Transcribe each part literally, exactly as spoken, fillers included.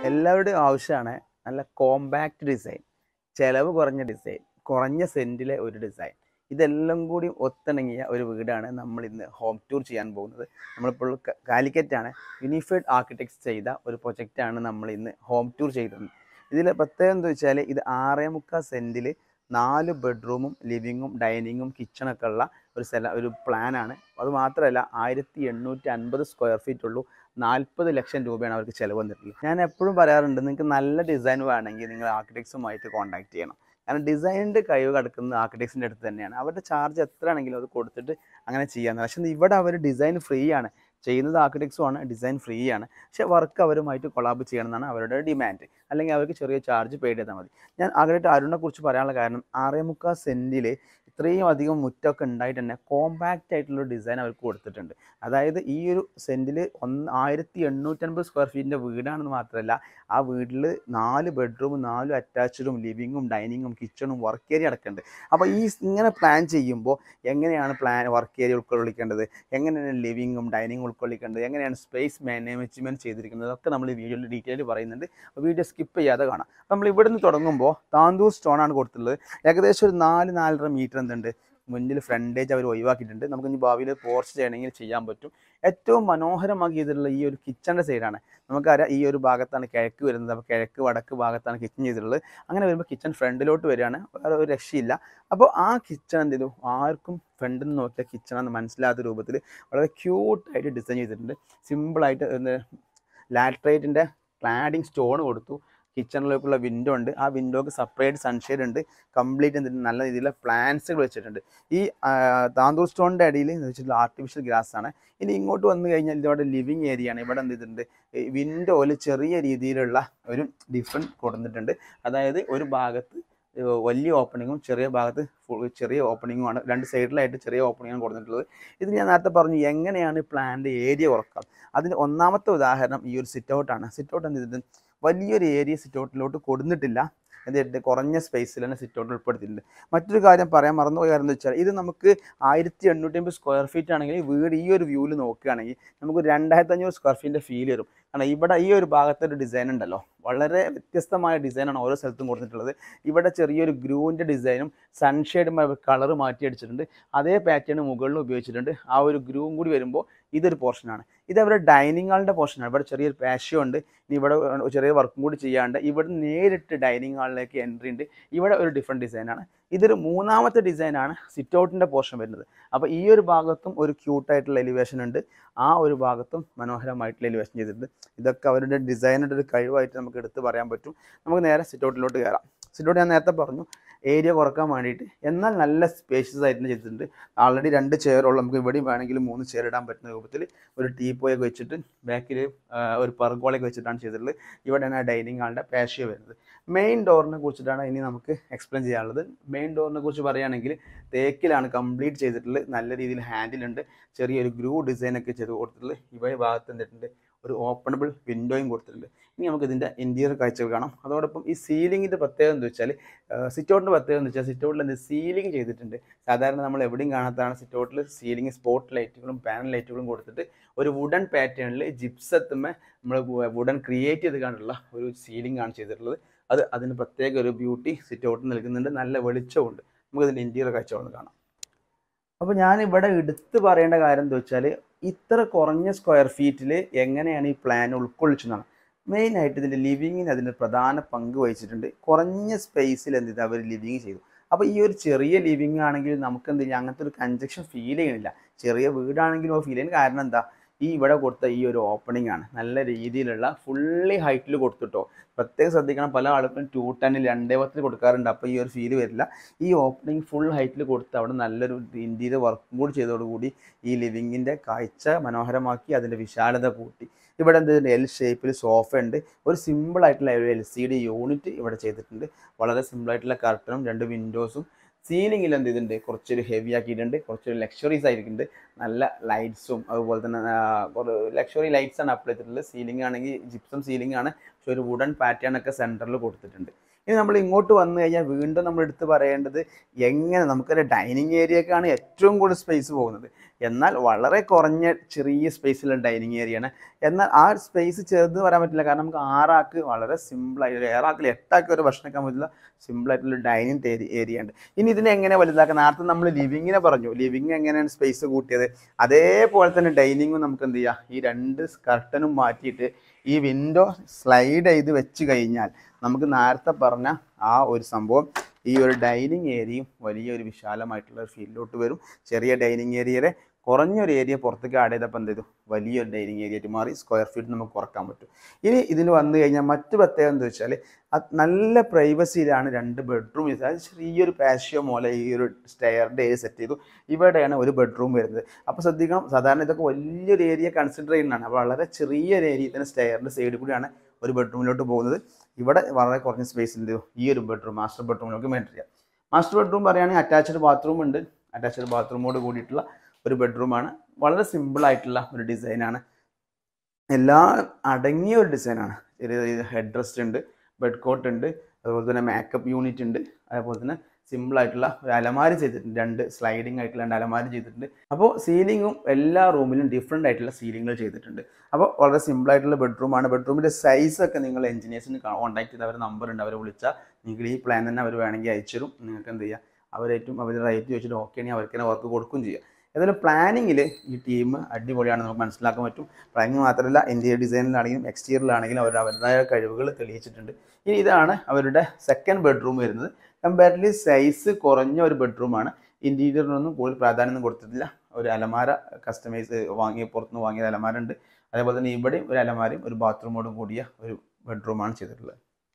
എല്ലാവരുടെയും ആവശ്യമാണ് നല്ല കോമ്പാക്റ്റ് ഡിസൈൻ, ചിലവ് കുറഞ്ഞ ഡിസൈൻ, കുറഞ്ഞ സെൻറ്റിലെ ഒരു ഡിസൈൻ. ഇതെല്ലാം കൂടി ഒത്തിണങ്ങിയ ഒരു വീടാണ് നമ്മൾ ഇന്ന് ഹോം ടൂർ ചെയ്യാൻ പോകുന്നത്. നമ്മളിപ്പോൾ കാലിക്കറ്റാണ്, യൂണിഫൈഡ് ആർക്കിടെക്ട്സ് ചെയ്ത ഒരു പ്രൊജക്റ്റാണ് നമ്മൾ ഇന്ന് ഹോം ടൂർ ചെയ്തത്. ഇതിൽ പ്രത്യേകം എന്താ വെച്ചാൽ ഇത് ആറേ മുക്കാൽ സെൻറ്റിൽ നാല് ബെഡ്റൂമും ലിവിങ്ങും ഡൈനിങ്ങും കിച്ചണൊക്കെ ഉള്ള ഒരു സ്ഥല ഒരു പ്ലാനാണ്. അതുമാത്രമല്ല ആയിരത്തി എണ്ണൂറ്റി അൻപത് സ്ക്വയർ ഫീറ്റ് ഉള്ളൂ. നാൽപ്പത് ലക്ഷം രൂപയാണ് അവർക്ക് ചിലവ് വന്നിട്ടുള്ളത്. ഞാൻ എപ്പോഴും പറയാറുണ്ട്, നിങ്ങൾക്ക് നല്ല ഡിസൈൻ വേണമെങ്കിൽ നിങ്ങൾ ആർക്കിടെക്ട്സുമായിട്ട് കോൺടാക്ട് ചെയ്യണം. കാരണം ഡിസൈനിൻ്റെ കഴിവ് കിടക്കുന്നത് ആർക്കിടെക്ട്സിൻ്റെ അടുത്ത് തന്നെയാണ്. അവരുടെ ചാർജ് എത്ര ആണെങ്കിലും അത് കൊടുത്തിട്ട് അങ്ങനെ ചെയ്യാമെന്ന്. പക്ഷേ ഇവിടെ അവർ ഡിസൈൻ ഫ്രീ ആണ് ചെയ്യുന്നത്, ആർക്കിടെക്ട്സും ആണ്, ഡിസൈൻ ഫ്രീ ആണ്. പക്ഷേ വർക്ക് അവരുമായിട്ട് കൊളാബ് ചെയ്യണമെന്നാണ് അവരുടെ ഡിമാൻഡ്. അല്ലെങ്കിൽ അവർക്ക് ചെറിയ ചാർജ് പേ ചെയ്താൽ മതി. ഞാൻ ആർക്കിടെക്ട് അരുണിനെ കുറിച്ച് പറയാനുള്ള കാരണം, ആറേ മുക്കാൽ സെൻറ്റിൽ ഇത്രയും അധികം മുറ്റമൊക്കെ ഉണ്ടായിട്ട് തന്നെ കോമ്പാക്റ്റ് ആയിട്ടുള്ള ഡിസൈൻ അവർക്ക് കൊടുത്തിട്ടുണ്ട്. അതായത് ഈ ഒരു സെൻറ്റിൽ ഒന്ന് ആയിരത്തി എണ്ണൂറ്റൻപത് സ്ക്വയർ ഫീറ്റിൻ്റെ വീടാണെന്ന് മാത്രമല്ല, ആ വീട്ടിൽ നാല് ബെഡ്റൂമും നാലും അറ്റാച്ച്ഡും ലിവിങ്ങും ഡൈനിങ്ങും കിച്ചണും വർക്ക് ഏരിയ അടക്കുന്നുണ്ട്. അപ്പോൾ ഈ ഇങ്ങനെ പ്ലാൻ ചെയ്യുമ്പോൾ എങ്ങനെയാണ് പ്ലാൻ വർക്ക് ഏരിയ ഉൾക്കൊള്ളിക്കേണ്ടത്, എങ്ങനെയാണ് ലിവിങ്ങും ഡൈനിങ്ങും ഉൾക്കൊള്ളിക്കേണ്ടത്, എങ്ങനെയാണ് സ്പേസ് മാനേജ്മെൻറ്റ് ചെയ്തിരിക്കുന്നത്, ഒക്കെ നമ്മൾ ഈ വീഡിയോയിൽ ഡീറ്റെയിൽ പറയുന്നുണ്ട്. വീഡിയോ സ്കിപ്പ് ചെയ്യാതെ കാണാം. നമ്മൾ ഇവിടുന്ന് തുടങ്ങുമ്പോൾ താന്തൂർ സ്റ്റോണാണ് കൊടുത്തിട്ടുള്ളത്. ഏകദേശം ഒരു നാല് നാലര മീറ്റർ എന്തുണ്ട് മുന്നിൽ ഫ്രണ്ടേജ് അവർ ഒഴിവാക്കിയിട്ടുണ്ട്. നമുക്ക് ഇനി ഭാവിയിൽ പോർച്ച് ചെയ്യണമെങ്കിൽ ചെയ്യാൻ പറ്റും. ഏറ്റവും മനോഹരമാക്കിയിട്ടുള്ള ഈ ഒരു കിച്ചണിൻ്റെ സൈഡാണ്. നമുക്കറിയാം ഈ ഒരു ഭാഗത്താണ് കിഴക്ക് വരുന്നത്. അപ്പോൾ കിഴക്ക് വടക്ക് ഭാഗത്താണ് കിച്ചൺ ചെയ്തിട്ടുള്ളത്. അങ്ങനെ വരുമ്പോൾ കിച്ചൺ ഫ്രണ്ടിലോട്ട് വരികയാണ്, വേറെ ഒരു രക്ഷയില്ല. അപ്പോൾ ആ കിച്ചൺ എന്ത് ചെയ്തു, ആർക്കും ഫ്രണ്ടിൽ നിന്ന് നോക്കിയ കിച്ചണെന്ന് മനസ്സിലാത്ത രൂപത്തിൽ വളരെ ക്യൂട്ടായിട്ട് ഡിസൈൻ ചെയ്തിട്ടുണ്ട്. സിമ്പിളായിട്ട് ലാറ്ററൈറ്റിൻ്റെ ക്ലാഡിങ് സ്റ്റോൺ കൊടുത്തു. കിച്ചണിലേക്കുള്ള വിൻഡോ ഉണ്ട്, ആ വിൻഡോക്ക് സെപ്പറേറ്റ് സൺഷെയ്ഡ് ഉണ്ട്. കംപ്ലീറ്റ് എന്തിട്ട് നല്ല രീതിയിലുള്ള പ്ലാന്റ്സുകൾ വെച്ചിട്ടുണ്ട്. ഈ താന്തൂർ സ്റ്റോണിൻ്റെ അടിയിൽ വെച്ചിട്ടുള്ള ആർട്ടിഫിഷ്യൽ ഗ്രാസ് ആണ്. ഇനി ഇങ്ങോട്ട് വന്നു കഴിഞ്ഞാൽ ഇതോടെ ലിവിങ് ഏരിയ ആണ്. ഇവിടെ എന്ത് ചെയ്തിട്ടുണ്ട്, വിൻഡോയിൽ ചെറിയ രീതിയിലുള്ള ഒരു ഡിഫറൻറ്റ് കൊടുത്തിട്ടുണ്ട്. അതായത് ഒരു ഭാഗത്ത് വലിയ ഓപ്പണിങ്ങും ചെറിയ ഭാഗത്ത് ചെറിയ ഓപ്പണിങ്ങുമാണ്. രണ്ട് സൈഡിലായിട്ട് ചെറിയ ഓപ്പണിങ്ങാണ് കൊടുത്തിട്ടുള്ളത്. ഇത് ഞാൻ നേരത്തെ പറഞ്ഞു എങ്ങനെയാണ് പ്ലാന്റ് ഏരിയ കുറക്കാം. അതിന് ഒന്നാമത്തെ ഉദാഹരണം ഈ ഒരു സിറ്റ് ഔട്ടാണ്. സിറ്റ് ഔട്ട് എന്ത് ചെയ്തിട്ട് വലിയൊരു ഏരിയ സിറ്റ് ഔട്ടിലോട്ട് കൊടുത്തിട്ടില്ല, എന്നിട്ട് കുറഞ്ഞ സ്പേസിൽ തന്നെ സിറ്റ് ഔട്ട് ഉൾപ്പെടുത്തിയിട്ടുണ്ട്. മറ്റൊരു കാര്യം പറയാൻ മറന്നുപോയ കാര്യം എന്ന് വെച്ചാൽ, ഇത് നമുക്ക് ആയിരത്തി എണ്ണൂറ്റി അമ്പത് സ്ക്വയർ ഫീറ്റ് ആണെങ്കിൽ വീട് ഈ ഒരു വ്യൂവിൽ നോക്കുകയാണെങ്കിൽ നമുക്ക് രണ്ടായിരത്തി അഞ്ഞൂറ് സ്ക്വയർ ഫീറ്റിൻ്റെ ഫീൽ വരും. കാരണം ഇവിടെ ഈ ഒരു ഭാഗത്തെ ഒരു ഡിസൈൻ ഉണ്ടല്ലോ, വളരെ വ്യത്യസ്തമായ ഡിസൈനാണ് ഓരോ സ്ഥലത്തും കൊടുത്തിട്ടുള്ളത്. ഇവിടെ ചെറിയൊരു ഗ്രൂവിൻ്റെ ഡിസൈനും സൺഷെയ്ഡും കളർ മാറ്റി അടിച്ചിട്ടുണ്ട്. അതേ പാറ്റേൺ മുകളിൽ ഉപയോഗിച്ചിട്ടുണ്ട്. ആ ഒരു ഗ്രൂവും കൂടി വരുമ്പോൾ ഇതൊരു പോർഷനാണ്. ഇത് അവരുടെ ഡൈനിങ് ഹാളിൻ്റെ പോർഷനാണ്. ഇവിടെ ചെറിയൊരു പാഷ്യോ ഉണ്ട്. ഇനി ഇവിടെ ചെറിയ വർക്കും കൂടി ചെയ്യാണ്ട് ഇവിടെ നേരിട്ട് ഡൈനിങ് ഹാളിലേക്ക് എൻട്രി ഉണ്ട്. ഇവിടെ ഒരു ഡിഫറെൻറ്റ് ഡിസൈനാണ്. ഇതൊരു മൂന്നാമത്തെ ഡിസൈനാണ് സിറ്റ് ഔട്ടിൻ്റെ പോർഷൻ വരുന്നത്. അപ്പോൾ ഈ ഒരു ഭാഗത്തും ഒരു ക്യൂട്ടായിട്ടുള്ള എലിവേഷൻ ഉണ്ട്, ആ ഒരു ഭാഗത്തും മനോഹരമായിട്ടുള്ള എലിവേഷൻ ചെയ്തിട്ടുണ്ട്. ഇതൊക്കെ അവരുടെ ഡിസൈനിൻ്റെ ഒരു കഴിവായിട്ട് നമുക്ക് എടുത്ത് പറയാൻ പറ്റും. നമുക്ക് നേരെ സിറ്റ് ഔട്ടിലോട്ട് കയറാം. സിറ്റ് ഔട്ട് ഞാൻ നേരത്തെ പറഞ്ഞു ഏരിയ കുറക്കാൻ വേണ്ടിയിട്ട്, എന്നാൽ നല്ല സ്പേഷ്യസ് ആയിട്ട് ചെയ്തിട്ടുണ്ട്. ആൾറെഡി രണ്ട് ചെയറുള്ള, നമുക്ക് ഇവിടെയും വേണമെങ്കിൽ മൂന്ന് ചെയർ ഇടാൻ പറ്റുന്ന രൂപത്തിൽ ഒരു ടീപ്പോയൊക്കെ വെച്ചിട്ട് ബാക്കിൽ ഒരു പെർഗോളയൊക്കെ വെച്ചിട്ടാണ് ചെയ്തിട്ടുള്ളത്. ഇവിടെയാണ് ഡൈനിങ് ഹാളിൻ്റെ പാഷ്യോ വരുന്നത്. മെയിൻ ഡോറിനെ കുറിച്ചിട്ടാണ് ഇനി നമുക്ക് എക്സ്പ്ലെയിൻ ചെയ്യാനുള്ളത്. മെയിൻ ഡോറിനെ കുറിച്ച് പറയുകയാണെങ്കിൽ തേക്കിലാണ് കംപ്ലീറ്റ് ചെയ്തിട്ടുള്ളത്. നല്ല രീതിയിൽ ഹാൻഡിലുണ്ട്, ചെറിയൊരു ഗ്രൂ ഡിസൈനൊക്കെ ചെയ്ത് കൊടുത്തിട്ടുള്ളത്. ഇവിടെ ഭാഗത്ത് എന്തിട്ടുണ്ട് ഒരു ഓപ്പണബിൾ വിൻഡോയും കൊടുത്തിട്ടുണ്ട്. ഇനി നമുക്ക് ഇതിൻ്റെ ഇൻറ്റീരിയർ കാഴ്ചകൾ കാണാം. അതോടൊപ്പം ഈ സീലിങ്ങിൻ്റെ പ്രത്യേകത എന്ന് വെച്ചാൽ, സിറ്റ് ഔട്ടിൻ്റെ പ്രത്യേകത എന്ന് വെച്ചാൽ സിറ്റ് ഔട്ടിൽ എന്ത് സീലിംഗ് ചെയ്തിട്ടുണ്ട്. സാധാരണ നമ്മൾ എവിടെയും കാണാത്തതാണ് സിറ്റ് ഔട്ടിൽ സീലിംഗ് സ്പോട്ട് ലൈറ്റുകളും പാനൽ ലൈറ്റുകളും കൊടുത്തിട്ട് ഒരു വുഡൻ പാറ്റേണിൽ ജിപ്സത്തുമ്മേ നമ്മൾ വുഡൻ ക്രിയേറ്റ് ചെയ്ത് കണ്ടുള്ള ഒരു സീലിംഗ് ആണ് ചെയ്തിട്ടുള്ളത്. അത് അതിന് പ്രത്യേക ഒരു ബ്യൂട്ടി സിറ്റ് ഔട്ടിൽ നൽകുന്നുണ്ട്. നല്ല വെളിച്ചമുണ്ട്. നമുക്കതിൻ്റെ ഇൻറ്റീരിയർ കാഴ്ചകളൊന്ന് കാണാം. അപ്പോൾ ഞാനിവിടെ എടുത്ത് പറയേണ്ട കാര്യം എന്താ വെച്ചാൽ, ഇത്ര കുറഞ്ഞ സ്ക്വയർ ഫീറ്റിൽ എങ്ങനെയാണ് ഈ പ്ലാൻ ഉൾക്കൊള്ളിച്ചെന്നാണ്. മെയിനായിട്ട് ഇതിൻ്റെ ലിവിങ്ങിന് അതിൻ്റെ പ്രധാന പങ്ക് വഹിച്ചിട്ടുണ്ട്. കുറഞ്ഞ സ്പേസിൽ എന്ത് ചെയ്ത് അവർ ലിവിങ് ചെയ്തു. അപ്പോൾ ഈ ഒരു ചെറിയ ലിവിങ് ആണെങ്കിൽ നമുക്ക് എന്ത് ചെയ്യുക, അങ്ങനത്തെ ഒരു കൺജക്ഷൻ ഫീൽ ചെയ്യണില്ല. ചെറിയ വീടാണെങ്കിലും ഫീൽ ചെയ്യുന്ന കാരണം എന്താ, ഈ ഇവിടെ കൊടുത്ത ഈ ഒരു ഓപ്പണിംഗ് ആണ് നല്ല രീതിയിലുള്ള ഫുള്ളി ഹൈറ്റിൽ കൊടുത്തിട്ടോ. പ്രത്യേകം ശ്രദ്ധിക്കണം, പല ആളുകളും ടു ടെന്നിൽ രണ്ടേ പത്തിൽ കൊടുക്കാറുണ്ട്. അപ്പോൾ ഈ ഒരു ഫീല് വരില്ല. ഈ ഓപ്പണിംഗ് ഫുൾ ഹൈറ്റിൽ കൊടുത്ത് അവിടെ നല്ലൊരു ഇൻറ്റീരിയർ വർക്കും കൂടി ചെയ്തതോടുകൂടി ഈ ലിവിങ്ങിൻ്റെ കാഴ്ച മനോഹരമാക്കി, അതിൻ്റെ വിശാലത കൂട്ടി. ഇവിടെ എന്ത് എൽ ഷേപ്പിൽ സോഫ ഉണ്ട്. ഒരു സിമ്പിളായിട്ടുള്ള ഒരു എൽ സി ഡി യൂണിറ്റ് ഇവിടെ ചെയ്തിട്ടുണ്ട്. വളരെ സിമ്പിളായിട്ടുള്ള കർട്ടനും രണ്ട് വിൻഡോസും. സീലിങ്ങിൽ എന്ത് ചെയ്തിട്ടുണ്ട്, കുറച്ചൊരു ഹെവി ആക്കിയിട്ടുണ്ട്, കുറച്ചൊരു ലക്ഷറീസ് ആയിരിക്കുന്നുണ്ട്. നല്ല ലൈറ്റ്സും അതുപോലെ തന്നെ ലക്ഷറി ലൈറ്റ്സ് ആണ് അപ്ലൈ ചെയ്തിട്ടുള്ളത്. സീലിംഗ് ആണെങ്കിൽ ജിപ്സം സീലിംഗ് ആണ്, പക്ഷെ ഒരു വുഡൻ പാറ്റേൺ ഒക്കെ സെൻറ്ററിൽ കൊടുത്തിട്ടുണ്ട്. ഇനി നമ്മൾ ഇങ്ങോട്ട് വന്നു കഴിഞ്ഞാൽ വീണ്ടും നമ്മൾ എടുത്ത് പറയേണ്ടത്, എങ്ങനെ നമുക്കൊരു ഡൈനിങ് ഏരിയക്കാണ് ഏറ്റവും കൂടുതൽ സ്പേസ് പോകുന്നത്. എന്നാൽ വളരെ കുറഞ്ഞ ചെറിയ സ്പേസിലുള്ള ഡൈനിങ് ഏരിയയാണ്. എന്നാൽ ആ സ്പേസ് ചെറുതെന്ന് പറയാൻ പറ്റില്ല, കാരണം നമുക്ക് ആറാൾക്ക് വളരെ സിമ്പിളായിട്ട്, ഏറാക്കിൽ എട്ടാൾക്ക് ഒരു ഭക്ഷണം കഴിക്കാൻ പറ്റില്ല, സിമ്പിളായിട്ടുള്ള ഡൈനിങ് ഏരിയ ഉണ്ട്. ഇനി ഇതിനെ എങ്ങനെ വലുതാക്കുക? നേരത്തെ നമ്മൾ ലിവിങ്ങിനെ പറഞ്ഞു, ലിവിങ് എങ്ങനെയാണ് സ്പേസ് കൂട്ടിയത്, അതേപോലെ തന്നെ ഡൈനിങ്ങും നമുക്ക് എന്ത് ചെയ്യാം, ഈ രണ്ട് കർട്ടനും മാറ്റിയിട്ട് ഈ വിൻഡോ സ്ലൈഡ് ചെയ്ത് വെച്ച് കഴിഞ്ഞാൽ നമുക്ക് നേരത്തെ പറഞ്ഞ ആ ഒരു സംഭവം, ഈ ഒരു ഡൈനിങ് ഏരിയയും വലിയൊരു വിശാലമായിട്ടുള്ള ഒരു ഫീൽഡിലോട്ട് വരും. ചെറിയ ഡൈനിങ് ഏരിയയുടെ കുറഞ്ഞൊരു ഏരിയ പുറത്തേക്ക് ആഡ് ചെയ്തപ്പോൾ എന്ത് ചെയ്തു, വലിയൊരു ഡൈനിങ് ഏരിയ ആയിട്ട് മാറി. സ്ക്വയർ ഫീറ്റ് നമുക്ക് കുറക്കാൻ പറ്റും. ഇനി ഇതിന് വന്നു കഴിഞ്ഞാൽ മറ്റു പ്രത്യേകത എന്താ വെച്ചാൽ, അത് നല്ല പ്രൈവസിയിലാണ് രണ്ട് ബെഡ്റൂം. അത് ചെറിയൊരു പാഷ്യോ പോലെ ഈ ഒരു സ്റ്റെയറിൻ്റെ ഏരിയ സെറ്റ് ചെയ്തു. ഇവിടെയാണ് ഒരു ബെഡ്റൂം വരുന്നത്. അപ്പോൾ ശ്രദ്ധിക്കണം, സാധാരണ ഇതൊക്കെ വലിയൊരു ഏരിയ കൺസിഡർ ചെയ്യുന്നതാണ്. അപ്പോൾ വളരെ ചെറിയൊരു ഏരിയയിൽ തന്നെ സ്റ്റെയറിൻ്റെ സൈഡിൽ കൂടിയാണ് ഒരു ബെഡ്റൂമിലോട്ട് പോകുന്നത്. ഇവിടെ വളരെ കുറഞ്ഞ സ്പേസിൽ ഈ ഒരു ബെഡ്റൂം മാസ്റ്റർ ബെഡ്റൂമിലേക്ക് മെയിൻറ്റെയിൻ ചെയ്യാം. മാസ്റ്റർ ബെഡ്റൂം പറയുകയാണെങ്കിൽ അറ്റാച്ച്ഡ് ബാത്റൂം ഉണ്ട്. അറ്റാച്ച്ഡ് ബാത്റൂമോട് കൂടിയിട്ടുള്ള ഒരു ബെഡ്റൂമാണ്. വളരെ സിമ്പിളായിട്ടുള്ള ഒരു ഡിസൈനാണ്, എല്ലാം അടങ്ങിയ ഒരു ഡിസൈനാണ്. ചെറിയ ഹെഡ് റെസ്റ്റ് ഉണ്ട്, ബെഡ് കോട്ട് ഉണ്ട്, അതുപോലെ തന്നെ മേക്കപ്പ് യൂണിറ്റ് ഉണ്ട്, അതേപോലെ തന്നെ സിമ്പിളായിട്ടുള്ള ഒരു അലമാരി ചെയ്തിട്ടുണ്ട്. രണ്ട് സ്ലൈഡിങ് ആയിട്ടുള്ള രണ്ട് അലമാരി ചെയ്തിട്ടുണ്ട്. അപ്പോൾ സീലിങ്ങും എല്ലാ റൂമിലും ഡിഫറെൻ്റ് ആയിട്ടുള്ള സീലിങ്ങുകൾ ചെയ്തിട്ടുണ്ട്. അപ്പോൾ വളരെ സിമ്പിളായിട്ടുള്ള ബെഡ്റൂമാണ്. ബെഡ്റൂമിൻ്റെ സൈസൊക്കെ നിങ്ങൾ എഞ്ചിനീയേഴ്സിന് കോൺടാക്ട് ചെയ്ത് അവരുടെ നമ്പർ ഉണ്ട്, അവരെ വിളിച്ചാൽ നിങ്ങൾ ഈ പ്ലാൻ തന്നെ അവർ വേണമെങ്കിൽ അയച്ചു തരും. നിങ്ങൾക്ക് എന്ത് ചെയ്യുക, അവരേറ്റവും അവർ റേറ്റ് ചോദിച്ചിട്ട് ഓക്കെ ആണെങ്കിൽ അവർക്ക് തന്നെ വർക്ക് കൊടുക്കുകയും ചെയ്യുക. ഏതായാലും പ്ലാനിങ്ങിൽ ഈ ടീം അടിപൊളിയാണ്, നമുക്ക് മനസ്സിലാക്കാൻ പറ്റും. പ്ലാനിങ് മാത്രമല്ല, ഇൻറ്റീരിയർ ഡിസൈനിലാണെങ്കിലും എക്സ്റ്റീരിയറിലാണെങ്കിലും അവർ അവരുടേതായ കഴിവുകൾ തെളിയിച്ചിട്ടുണ്ട്. ഇനി ഇതാണ് അവരുടെ സെക്കൻഡ് ബെഡ്റൂം വരുന്നത്. കമ്പാരിറ്റീവ്ലി സൈസ് കുറഞ്ഞ ഒരു ബെഡ്റൂമാണ്. ഇൻറ്റീരിയറിനൊന്നും കൂടുതൽ പ്രാധാന്യം കൊടുത്തിട്ടില്ല. ഒരു അലമാര കസ്റ്റമൈസ് വാങ്ങി പുറത്തുനിന്ന് വാങ്ങിയ അലമാര ഉണ്ട്. അതേപോലെ തന്നെ ഇവിടെയും ഒരു അലമാരയും ഒരു ബാത്റൂമോടും കൂടിയ ഒരു ബെഡ്റൂമാണ് ചെയ്തിട്ടുള്ളത്.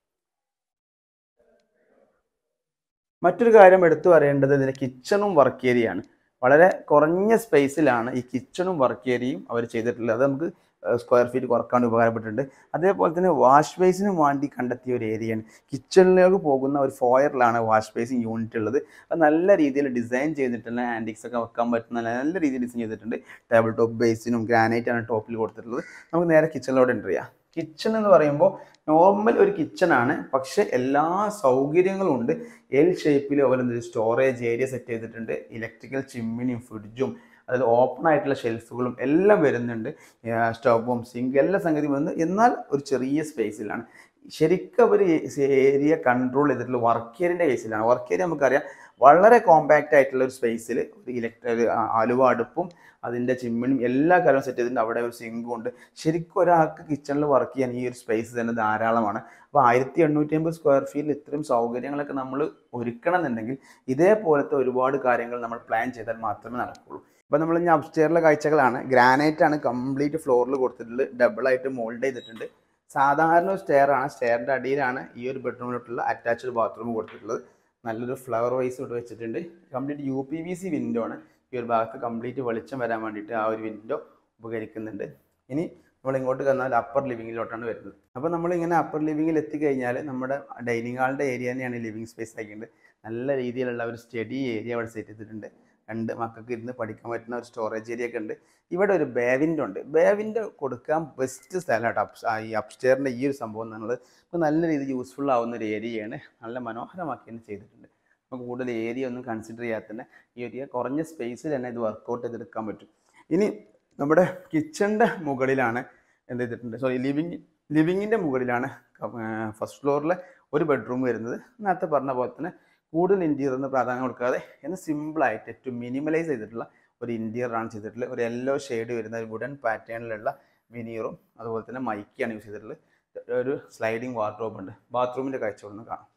മറ്റൊരു കാര്യം എടുത്തു പറയേണ്ടത് ഇതിൻ്റെ കിച്ചണും വർക്ക് ഏരിയയാണ്. വളരെ കുറഞ്ഞ സ്പേസിലാണ് ഈ കിച്ചണും വർക്ക് ഏരിയയും അവർ ചെയ്തിട്ടുള്ളത്. അത് നമുക്ക് സ്ക്വയർ ഫീറ്റ് കുറക്കാൻ ഉപകാരപ്പെട്ടിട്ടുണ്ട്. അതേപോലെ തന്നെ വാഷ് ബേസിനും വേണ്ടി കണ്ടെത്തിയ ഒരു ഏരിയയാണ്. കിച്ചണിലേക്ക് പോകുന്ന ഒരു ഫോയറിലാണ് വാഷ് ബേസിൻ യൂണിറ്റ് ഉള്ളത്. അത് നല്ല രീതിയിൽ ഡിസൈൻ ചെയ്തിട്ടുള്ള ആൻറ്റിക്സ് ഒക്കെ വെക്കാൻ പറ്റുന്ന നല്ല രീതിയിൽ ഡിസൈൻ ചെയ്തിട്ടുണ്ട്. ടേബിൾ ടോപ്പ് ബേസിനും ഗ്രാനൈറ്റാണ് ടോപ്പിൽ കൊടുത്തിട്ടുള്ളത്. നമുക്ക് നേരെ കിച്ചണിലോട്ട് എൻ്റർ ചെയ്യാം. കിച്ചൺ എന്ന് പറയുമ്പോൾ നോർമൽ ഒരു കിച്ചണാണ്, പക്ഷെ എല്ലാ സൗകര്യങ്ങളും ഉണ്ട്. എൽ ഷേപ്പിൽ അവരെന്ത് സ്റ്റോറേജ് ഏരിയ സെറ്റ് ചെയ്തിട്ടുണ്ട്. ഇലക്ട്രിക്കൽ ചിമ്മിനിയും ഫ്രിഡ്ജും അതിൽ ഓപ്പൺ ആയിട്ടുള്ള ഷെൽഫുകളും എല്ലാം വരുന്നുണ്ട്. സ്റ്റവും സിങ്ക് എല്ലാ സംഗതിയും വരുന്നത്, എന്നാൽ ഒരു ചെറിയ സ്പേസിലാണ്. ശരിക്കും അവർ ഏരിയ കൺട്രോൾ ചെയ്തിട്ടുള്ള വർക്ക് ഏരിയൻ്റെ കേസിലാണ്. വർക്ക് ഏരിയ നമുക്കറിയാം വളരെ കോമ്പാക്റ്റ് ആയിട്ടുള്ള ഒരു സ്പേസിൽ ഒരു ഇലക്ട്രിക് ആലുവ അടുപ്പും അതിൻ്റെ ചിമ്മിനും എല്ലാ കാര്യവും സെറ്റ് ചെയ്തിട്ടുണ്ട്. അവിടെ ഒരു സിങ്കും ഉണ്ട്. ശരിക്കും ഒരാൾക്ക് കിച്ചണിൽ വർക്ക് ചെയ്യാൻ ഈ ഒരു സ്പേസ് തന്നെ ധാരാളമാണ്. അപ്പോൾ ആയിരത്തി എണ്ണൂറ്റി അമ്പത് സ്ക്വയർ ഫീറ്റിൽ ഇത്രയും സൗകര്യങ്ങളൊക്കെ നമ്മൾ ഒരുക്കണം എന്നുണ്ടെങ്കിൽ ഇതേപോലത്തെ ഒരുപാട് കാര്യങ്ങൾ നമ്മൾ പ്ലാൻ ചെയ്താൽ മാത്രമേ നടക്കുകയുള്ളൂ. അപ്പോൾ നമ്മൾ ഇനി അപ്സ്റ്റെയറിലെ കാഴ്ചകളാണ്. ഗ്രാനൈറ്റാണ് കംപ്ലീറ്റ് ഫ്ലോറിൽ കൊടുത്തിട്ടുള്ളത്. ഡബിളായിട്ട് മോൾഡ് ചെയ്തിട്ടുണ്ട്. സാധാരണ ഒരു സ്റ്റെയറാണ്. സ്റ്റെയറിൻ്റെ അടിയിലാണ് ഈ ഒരു ബെഡ്റൂമിലോട്ടുള്ള അറ്റാച്ച്ഡ് ബാത്റൂം കൊടുത്തിട്ടുള്ളത്. നല്ലൊരു ഫ്ലവർ വൈസ് ഇവിടെ വെച്ചിട്ടുണ്ട്. Complete U P V C window ആണ്. ഈ ഒരു ഭാഗത്ത് കംപ്ലീറ്റ് വെളിച്ചം വരാൻ വേണ്ടിയിട്ട് ആ ഒരു വിൻഡോ ഉപകരിക്കുന്നുണ്ട്. ഇനി നമ്മൾ ഇങ്ങോട്ട് വന്നാൽ അപ്പർ ലിവിങ്ങിലോട്ടാണ് വരുന്നത്. അപ്പോൾ നമ്മളിങ്ങനെ അപ്പർ ലിവിങ്ങിൽ എത്തിക്കഴിഞ്ഞാൽ നമ്മുടെ ഡൈനിങ് ഹാളിൻ്റെ ഏരിയ തന്നെയാണ് ലിവിങ് സ്പേസ് ആക്കിയിട്ടുണ്ട്. നല്ല രീതിയിലുള്ള ഒരു സ്റ്റഡി ഏരിയ അവിടെ സെറ്റ് ചെയ്തിട്ടുണ്ട്. രണ്ട് മക്കൾക്ക് ഇരുന്ന് പഠിക്കാൻ പറ്റുന്ന ഒരു സ്റ്റോറേജ് ഏരിയ ഒക്കെ ഉണ്ട്. ഇവിടെ ഒരു ബേ വിൻഡോ ഉണ്ട്. ബേ വിൻഡോ കൊടുക്കാൻ ബെസ്റ്റ് സ്ഥലമായിട്ട് അപ് ഈ അപ്സ്റ്റെയറിൻ്റെ ഈ ഒരു സംഭവം എന്നുള്ളത് ഇപ്പോൾ നല്ല രീതിയിൽ യൂസ്ഫുൾ ആവുന്ന ഒരു ഏരിയയാണ്. നല്ല മനോഹരമാക്കി തന്നെ ചെയ്തിട്ടുണ്ട്. നമുക്ക് കൂടുതൽ ഏരിയ ഒന്നും കൺസിഡർ ചെയ്യാത്ത തന്നെ ഈ ഏരിയ കുറഞ്ഞ സ്പേസിൽ തന്നെ ഇത് വർക്കൗട്ട് ചെയ്തെടുക്കാൻ പറ്റും. ഇനി നമ്മുടെ കിച്ചണിൻ്റെ മുകളിലാണ് എന്ത് ചെയ്തിട്ടുണ്ട്, സോറി ലിവിങ് ലിവിങ്ങിൻ്റെ മുകളിലാണ് ഫസ്റ്റ് ഫ്ലോറിൽ ഒരു ബെഡ്റൂം വരുന്നത്. നേരത്തെ പറഞ്ഞ പോലെ തന്നെ കൂടുതൽ ഇൻറ്റീരിയറിന് പ്രാധാന്യം കൊടുക്കാതെ എന്ന് സിമ്പിളായിട്ട് ഏറ്റവും മിനിമലൈസ് ചെയ്തിട്ടുള്ള ഒരു ഇൻറ്റീരിയറാണ് ചെയ്തിട്ടുള്ളത്. ഒരു യെല്ലോ ഷെയ്ഡ് വരുന്ന ഒരു വുഡൻ പാറ്റേണിലുള്ള വിനീറും അതുപോലെ തന്നെ മൈക്കാണ് യൂസ് ചെയ്തിട്ടുള്ളത്. ഒരു സ്ലൈഡിങ് വാർഡ്രോബ് ഉണ്ട്. ബാത്റൂമിൻ്റെ കാഴ്ചകളൊന്ന് കാണാം.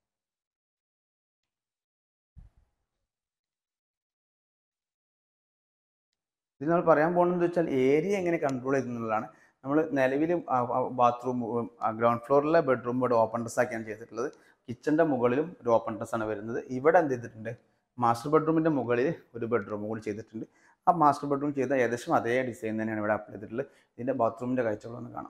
ഇത് നമ്മൾ പറയാൻ പോകുന്നതെന്ന് വെച്ചാൽ ഏരിയ എങ്ങനെ കൺട്രോൾ ചെയ്യുന്നതാണ്. നമ്മൾ നിലവിൽ ബാത്റൂം ഗ്രൗണ്ട് ഫ്ലോറിലെ ബെഡ്റൂം ഇവിടെ ഓപ്പൺ ഡ്രസ് ആക്കിയാണ് ചെയ്തിട്ടുള്ളത്. കിച്ചൻ്റെ മുകളിലും ഒരു ഓപ്പൺ ഡ്രസ്സാണ് വരുന്നത്. ഇവിടെ എന്ത് ചെയ്തിട്ടുണ്ട്, മാസ്റ്റർ ബെഡ്റൂമിൻ്റെ മുകളിൽ ഒരു ബെഡ്റൂം കൂടി ചെയ്തിട്ടുണ്ട്. ആ മാസ്റ്റർ ബെഡ്റൂം ചെയ്ത ഏകദേശം അതേ ഡിസൈൻ തന്നെയാണ് ഇവിടെ അപ്ലൈ ചെയ്തിട്ടുള്ളത്. ഇതിൻ്റെ ബാത്റൂമിൻ്റെ കാഴ്ചകളൊന്ന് കാണാം.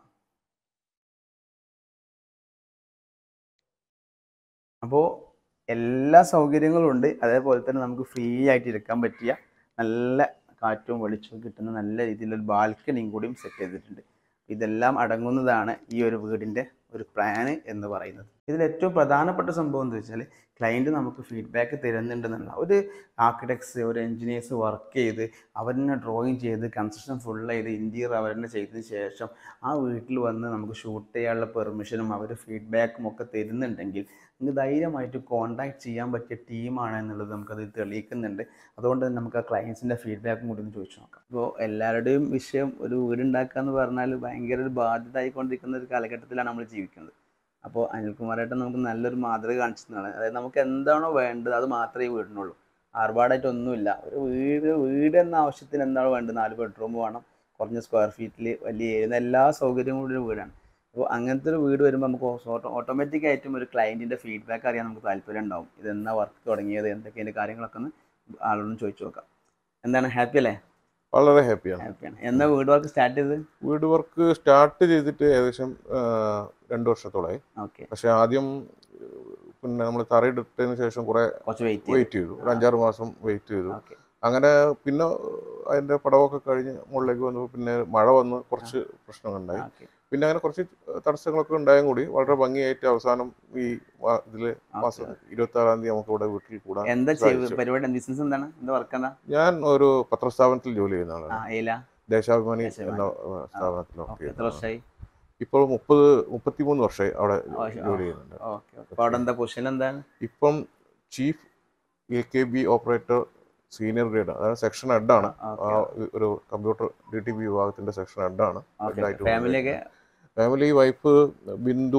അപ്പോൾ എല്ലാ സൗകര്യങ്ങളും ഉണ്ട്. അതേപോലെ തന്നെ നമുക്ക് ഫ്രീ ആയിട്ട് ഇരിക്കാൻ പറ്റിയ നല്ല കാറ്റും വെളിച്ചവും കിട്ടുന്ന നല്ല രീതിയിലൊരു ബാൽക്കണിയും കൂടിയും സെറ്റ് ചെയ്തിട്ടുണ്ട്. ഇതെല്ലാം അടങ്ങുന്നതാണ് ഈ ഒരു വീടിൻ്റെ ഒരു പ്ലാന് എന്ന് പറയുന്നത്. ഇതിൽ ഏറ്റവും പ്രധാനപ്പെട്ട സംഭവം എന്താ വെച്ചാൽ ക്ലയൻറ്റ് നമുക്ക് ഫീഡ്ബാക്ക് തരുന്നുണ്ടെന്നുള്ള ഒരു ആർക്കിടെക്ട്സ് ഒരു എൻജിനീയേഴ്സ് വർക്ക് ചെയ്ത് അവരെന്നെ ഡ്രോയിങ് ചെയ്ത് കൺസ്ട്രക്ഷൻ ഫുൾ ചെയ്ത് ഇൻറ്റീരിയർ അവരെന്നെ ചെയ്തതിന് ശേഷം ആ വീട്ടിൽ വന്ന് നമുക്ക് ഷൂട്ട് ചെയ്യാനുള്ള പെർമിഷനും അവർ ഫീഡ്ബാക്കും ഒക്കെ തരുന്നുണ്ടെങ്കിൽ നിങ്ങൾക്ക് ധൈര്യമായിട്ട് കോൺടാക്ട് ചെയ്യാൻ പറ്റിയ ടീമാണ് എന്നുള്ളത് നമുക്കത് തെളിയിക്കുന്നുണ്ട്. അതുകൊണ്ട് തന്നെ നമുക്ക് ആ ക്ലയൻസിൻ്റെ ഫീഡ്ബാക്കും കൂടി ഒന്ന് ചോദിച്ചു നോക്കാം. ഇപ്പോൾ എല്ലാവരുടെയും വിഷയം ഒരു വീടുണ്ടാക്കുക എന്ന് പറഞ്ഞാൽ ഭയങ്കര ഒരു ബാധ്യത ആയിക്കൊണ്ടിരിക്കുന്ന ഒരു കാലഘട്ടത്തിലാണ് നമ്മൾ ജീവിക്കുന്നത്. അപ്പോൾ അനിൽകുമാറായിട്ട് നമുക്ക് നല്ലൊരു മാതൃക കാണിച്ചതാണ്. അതായത് നമുക്ക് എന്താണോ വേണ്ടത് അത് മാത്രമേ വീടിനുള്ളൂ, ആർഭാടായിട്ടൊന്നുമില്ല. ഒരു വീട് വീട് എന്ന ആവശ്യത്തിന് എന്താണോ വേണ്ടത്, നാല് ബെഡ്റൂം വേണം, കുറഞ്ഞ സ്ക്വയർ ഫീറ്റിൽ വലിയ ഏരിയ, എല്ലാ സൗകര്യങ്ങളും ഒരു വീടാണ്. അപ്പോൾ അങ്ങനത്തെ ഒരു വീട് വരുമ്പോൾ നമുക്ക് ഓട്ടോ ഓട്ടോമാറ്റിക്കായിട്ടും ഒരു ക്ലയൻറ്റിൻ്റെ ഫീഡ്ബാക്ക് അറിയാൻ നമുക്ക് താല്പര്യം ഉണ്ടാവും. ഇതെന്നാ വർക്ക് തുടങ്ങിയത്, എന്തൊക്കെയാണ് കാര്യങ്ങളൊക്കെ ഒന്ന് ആളോടും ചോദിച്ചു നോക്കാം. എന്താണ്, ഹാപ്പി അല്ലേ? വളരെ ഹാപ്പിയാണ്. ഹാപ്പിയാണ്. എന്നാ വീട് വർക്ക് സ്റ്റാർട്ട് ചെയ്ത്? വീട് വർക്ക് സ്റ്റാർട്ട് ചെയ്തിട്ട് ഏകദേശം രണ്ട് വർഷത്തോളായി. ഓക്കെ. പക്ഷെ ആദ്യം പിന്നെ നമ്മൾ തറയിട്ടതിന് ശേഷം കുറെ വെയിറ്റ് ചെയ്തു, ഒരു അഞ്ചാറ് മാസം വെയിറ്റ് ചെയ്തു. അങ്ങനെ പിന്നെ അതിന്റെ പടവൊക്കെ കഴിഞ്ഞ് മുകളിലേക്ക് വന്നപ്പോൾ പിന്നെ മഴ വന്ന് കുറച്ച് പ്രശ്നങ്ങളുണ്ടായി. പിന്നെ അങ്ങനെ കുറച്ച് തടസ്സങ്ങളൊക്കെ ഉണ്ടായും കൂടി വളരെ ഭംഗിയായിട്ട് അവസാനം ഈ ഇതില് മാസം ഇരുപത്തി ആറാം തീയതി നമുക്ക് ഇവിടെ വീട്ടിൽ കൂടാൻ. ഞാൻ ഒരു പത്രസ്ഥാപനത്തിൽ ജോലി ചെയ്യുന്ന ആളാണ്, ദേശാഭിമാനി എന്ന സ്ഥാപനത്തിൽ. ഇപ്പോൾ മുപ്പത് മുപ്പത്തിമൂന്ന് വർഷമായി അവിടെ ജോലി ചെയ്യുന്നുണ്ട്. ഇപ്പം chief A K B operator senior grade, അതായത് സെക്ഷൻ ഹെഡാണ്. ഒരു കമ്പ്യൂട്ടർ ഡി ടി ബി വിഭാഗത്തിന്റെ സെക്ഷൻ ഹെഡാണ്. ഫാമിലി വൈഫ് ബിന്ദു,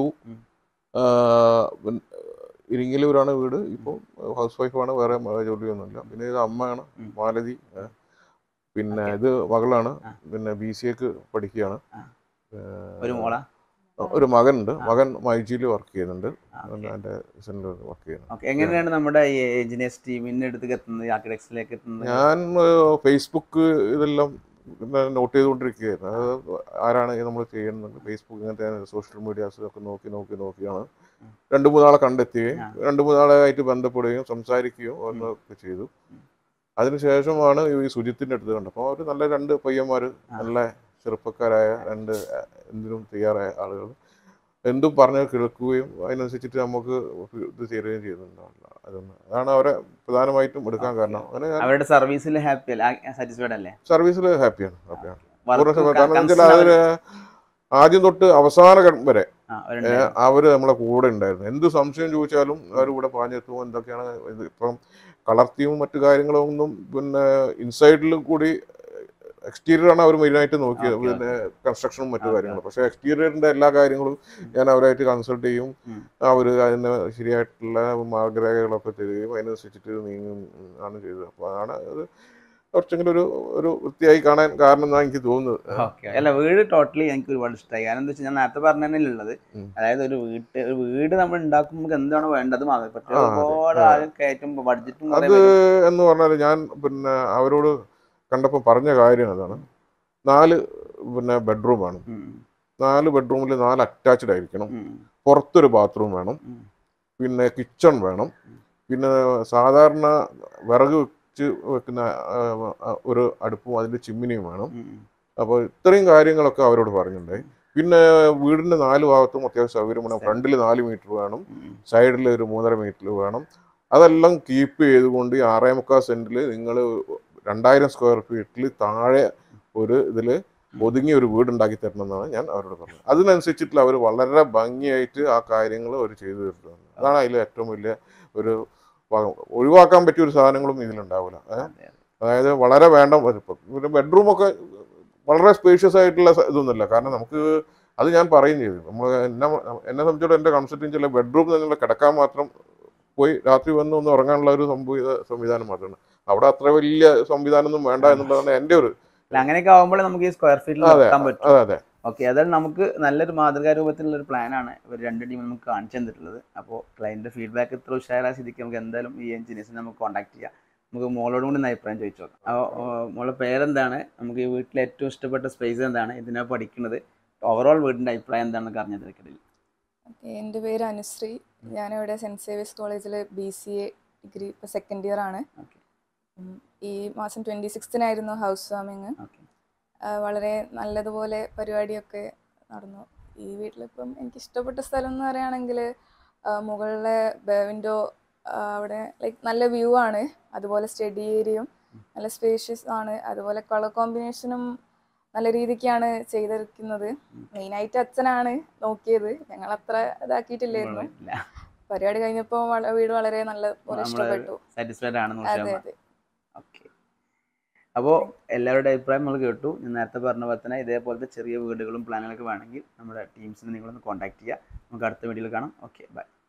ഇരിങ്ങലൂരാണ് വീട്. ഇപ്പോൾ ഹൗസ് വൈഫാണ്, വേറെ ജോലിയൊന്നുമില്ല. പിന്നെ ഇത് അമ്മയാണ് മാലതി. പിന്നെ ഇത് മകളാണ്, പിന്നെ ബി സി എക്ക് പഠിക്കുകയാണ്. ഒരു മകനുണ്ട്, മകൻ മൈജിയിൽ വർക്ക് ചെയ്യുന്നുണ്ട്, എൻ്റെ വർക്ക് ചെയ്യുന്നുണ്ട്. എങ്ങനെയാണ് നമ്മുടെ എഞ്ചിനീയേഴ്സ് ടീമിന്റെ അടുത്തേക്ക് എത്തുന്നത്, ആർക്കിടെക്ട്സിലേക്ക് എത്തുന്നത്? ഞാൻ ഫേസ്ബുക്ക് ഇതെല്ലാം നോട്ട് ചെയ്തുകൊണ്ടിരിക്കുകയായിരുന്നു. അത് ആരാണ് നമ്മൾ ചെയ്യുന്നത്, ഫേസ്ബുക്ക് ഇങ്ങനത്തെ സോഷ്യൽ മീഡിയാസ് ഒക്കെ നോക്കി നോക്കി നോക്കിയാണ് രണ്ട് മൂന്നാളെ കണ്ടെത്തുകയും രണ്ട് മൂന്നാളായിട്ട് ബന്ധപ്പെടുകയും സംസാരിക്കുകയും ഒക്കെ ചെയ്തു. അതിനുശേഷമാണ് ഈ സുജിത്തിൻ്റെ അടുത്ത് കണ്ടപ്പോൾ അവർ നല്ല രണ്ട് പയ്യന്മാർ, നല്ല ചെറുപ്പക്കാരായ രണ്ട് എന്തിനും തയ്യാറായ ആളുകൾ, എന്തും പറഞ്ഞ് കേൾക്കുകയും അതിനനുസരിച്ചിട്ട് നമുക്ക് ഇത് ചേരുകയും ചെയ്യുന്നുണ്ടാവില്ല. അതൊന്ന് അതാണ് അവരെ പ്രധാനമായിട്ടും എടുക്കാൻ കാരണം. അങ്ങനെ അവരുടെ സർവീസിൽ ഹാപ്പി സാറ്റിസ്ഫൈഡ് അല്ലേ? സർവീസിൽ ഹാപ്പിയാണ് ഹാപ്പിയാണ് കാരണം വെച്ചാൽ അതിന് ആദ്യം തൊട്ട് അവസാനം വരെ അവര് നമ്മളെ കൂടെ ഉണ്ടായിരുന്നു. എന്ത് സംശയം ചോദിച്ചാലും അവർ കൂടെ പാഞ്ഞെത്തും. എന്തൊക്കെയാണ് ഇപ്പം കളർ തീമും മറ്റു കാര്യങ്ങളൊന്നും പിന്നെ ഇൻസൈഡിൽ കൂടി എക്സ്റ്റീരിയറാണ് അവർ മെയിനായിട്ട് നോക്കിയത്, പിന്നെ കൺസ്ട്രക്ഷനും മറ്റു കാര്യങ്ങളും. പക്ഷേ എക്സ്റ്റീരിയറിന്റെ എല്ലാ കാര്യങ്ങളും ഞാൻ അവരായിട്ട് കൺസൾട്ട് ചെയ്യും. അവർ അതിന് ശരിയായിട്ടുള്ള മാർഗരേഖകളൊക്കെ തരികയും അതിനനുസരിച്ചിട്ട് നീങ്ങും ആണ് ചെയ്തത്. അപ്പോൾ അതാണ് അത് കുറച്ചെങ്കിലും ഒരു ഒരു വൃത്തിയായി കാണാൻ കാരണം എന്നാണ് എനിക്ക് തോന്നുന്നത്. അല്ല, വീട് ടോട്ടലി എനിക്ക് ഒരുപാട് ഇഷ്ടമായി. കാരണം എന്താ വെച്ചാൽ ഞാൻ നേരത്തെ പറഞ്ഞതിനുള്ളത്, അതായത് ഒരു വീട്ട് ഒരു വീട് നമ്മൾ ഉണ്ടാക്കുമ്പോൾ എന്താണ് വേണ്ടത്, ഒരുപാട് ആരും കയറ്റും ബഡ്ജറ്റും. അത് എന്ന് പറഞ്ഞാൽ ഞാൻ പിന്നെ അവരോട് കണ്ടപ്പോൾ പറഞ്ഞ കാര്യം അതാണ്. നാല് പിന്നെ ബെഡ്റൂം വേണം, നാല് ബെഡ്റൂമിൽ നാല് അറ്റാച്ച്ഡ് ആയിരിക്കണം, പുറത്തൊരു ബാത്റൂം വേണം, പിന്നെ കിച്ചൺ വേണം, പിന്നെ സാധാരണ വിറക് വെച്ച് വെക്കുന്ന ഒരു അടുപ്പും അതിൻ്റെ ചിമ്മിനിയും വേണം. അപ്പോൾ ഇത്രയും കാര്യങ്ങളൊക്കെ അവരോട് പറഞ്ഞിട്ടുണ്ടായി. പിന്നെ വീടിൻ്റെ നാല് ഭാഗത്തും അത്യാവശ്യം സൗകര്യം വേണം. ഫ്രണ്ടിൽ നാല് മീറ്റർ വേണം, സൈഡിൽ ഒരു മൂന്നര മീറ്റർ വേണം. അതെല്ലാം കീപ്പ് ചെയ്തുകൊണ്ട് ഈ ആറേ മുക്കാൽ സെൻറ്റിൽ നിങ്ങൾ രണ്ടായിരം സ്ക്വയർ ഫീറ്റിൽ താഴെ ഒരു ഇതിൽ ഒതുങ്ങി ഒരു വീടുണ്ടാക്കി തരണം എന്നാണ് ഞാൻ അവരോട് പറഞ്ഞത്. അതിനനുസരിച്ചിട്ടുള്ള അവർ വളരെ ഭംഗിയായിട്ട് ആ കാര്യങ്ങൾ അവർ ചെയ്തു തീർത്തതാണ്. അതാണ് അതിൽ ഏറ്റവും വലിയ ഒരു ഒഴിവാക്കാൻ പറ്റിയ ഒരു സാധനങ്ങളും ഇതിലുണ്ടാവില്ല. അതായത് വളരെ വേണ്ട പിന്നെ ബെഡ്റൂമൊക്കെ വളരെ സ്പേഷ്യസ് ആയിട്ടുള്ള ഇതൊന്നുമില്ല. കാരണം നമുക്ക് അത് ഞാൻ പറയും ചെയ്തു, നമ്മൾ എന്നെ എന്നെ സംബന്ധിച്ചോളം എൻ്റെ കൺസെപ്റ്റിന് ചില ബെഡ്റൂം നിങ്ങൾ കിടക്കാൻ മാത്രം പോയി രാത്രി വന്ന് ഒന്ന് ഉറങ്ങാനുള്ള ഒരു സംഭവ സംവിധാനം മാത്രമാണ്. അവിടെ അത്ര വലിയ സംവിധാനം ഒന്നും വേണ്ട എന്നുള്ളതാണ് എൻ്റെ ഒരു. അങ്ങനെയൊക്കെ ആവുമ്പോൾ നമുക്ക് ഈ സ്ക്വയർ ഫീറ്റിൽ നടത്താൻ പറ്റും. അതെ അതെ ഓക്കെ. അതായത് നമുക്ക് നല്ലൊരു മാതൃകാ രൂപത്തിലുള്ള ഒരു പ്ലാനാണ് ഇവർ രണ്ട് ടീം നമുക്ക് കാണിച്ചു തന്നിട്ടുള്ളത്. അപ്പോൾ ക്ലയൻറ്റ് ഫീഡ്ബാക്ക് ഇത്ര ഉഷാറായ സ്ഥിതിക്ക് നമുക്ക് എന്തായാലും ഈ എഞ്ചിനീയേഴ്സിനെ നമുക്ക് കോൺടാക്ട് ചെയ്യാം. നമുക്ക് മോളോടും കൂടി അഭിപ്രായം ചോദിച്ചു നോക്കാം. അപ്പോൾ മോളെ പേരെന്താണ്, നമുക്ക് ഈ വീട്ടിൽ ഏറ്റവും ഇഷ്ടപ്പെട്ട സ്പേസ് എന്താണ്, ഇതിനാ പഠിക്കുന്നത്, ഓവറോൾ വീടിൻ്റെ അഭിപ്രായം എന്താണെന്നൊക്കെ അറിഞ്ഞു തിരക്കില്ല. ഓക്കെ, എൻ്റെ പേര് അനുശ്രീ. ഞാനിവിടെ സെൻറ്റ് സേവിയേഴ്സ് കോളേജിൽ ബി സി എ ഡിഗ്രി ഇപ്പോൾ സെക്കൻഡ് ഇയർ ആണ്. ഈ മാസം ട്വൻറ്റി സിക്സ്തിനായിരുന്നു ഹൗസ് വാമിങ്. വളരെ നല്ലതുപോലെ പരിപാടിയൊക്കെ നടന്നു. ഈ വീട്ടിലിപ്പം എനിക്ക് ഇഷ്ടപ്പെട്ട സ്ഥലം എന്ന് പറയുകയാണെങ്കിൽ മുകളിലെ വിൻഡോ അവിടെ ലൈക്ക് നല്ല വ്യൂ ആണ്, അതുപോലെ സ്റ്റഡി ഏരിയയും നല്ല സ്പേഷ്യസ് ആണ്, അതുപോലെ കളർ കോമ്പിനേഷനും നല്ല രീതിക്കാണ് ചെയ്തിരിക്കുന്നത്. മെയിനായിട്ട് അച്ഛനാണ് നോക്കിയത്, ഞങ്ങൾ അത്ര ഇതാക്കിയിട്ടില്ലായിരുന്നു. പരിപാടി കഴിഞ്ഞപ്പോൾ വീട് വളരെ നല്ല പോലെ ഇഷ്ടപ്പെട്ടു. സാറ്റിസ്ഫൈഡ് ആണ്. അതെ അതെ. ഓക്കെ, അപ്പോൾ എല്ലാവരുടെ അഭിപ്രായം നമ്മൾ കേട്ടു. ഞാൻ നേരത്തെ പറഞ്ഞ പോലെ തന്നെ ഇതേപോലത്തെ ചെറിയ വീടുകളും പ്ലാനുകളൊക്കെ വേണമെങ്കിൽ നമ്മുടെ ടീംസിനെ നിങ്ങളൊന്ന് കോൺടാക്ട് ചെയ്യുക. നമുക്ക് അടുത്ത വീഡിയോയിൽ കാണാം. Okay, by.